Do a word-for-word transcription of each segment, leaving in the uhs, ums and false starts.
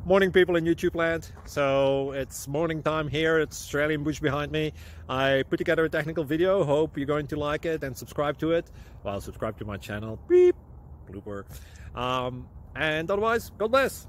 Morning, people in YouTube land. So it's morning time here. It's Australian bush behind me. I put together a technical video. Hope you're going to like it and subscribe to it. Well, subscribe to my channel. Beep. Blooper. Um, and otherwise, God bless.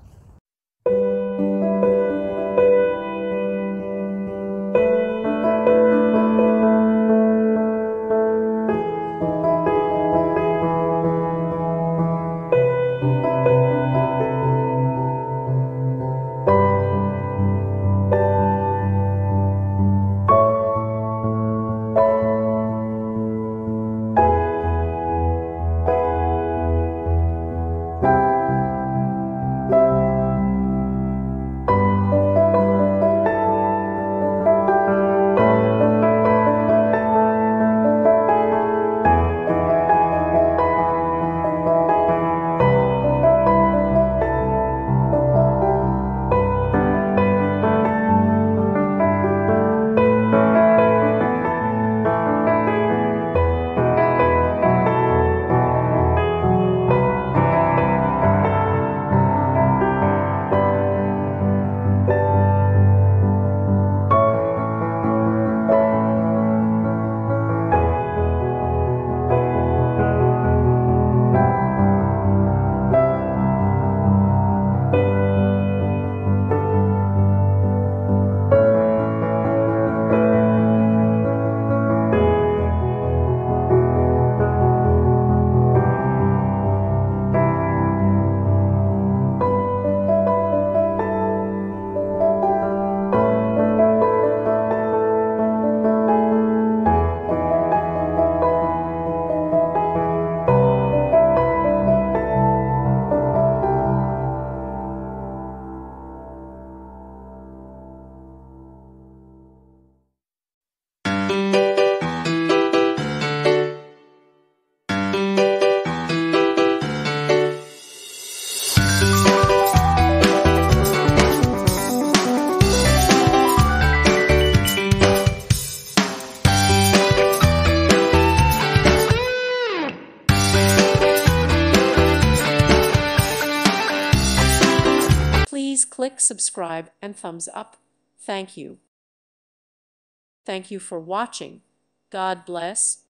Please click subscribe and thumbs up. Thank you. Thank you for watching. God bless.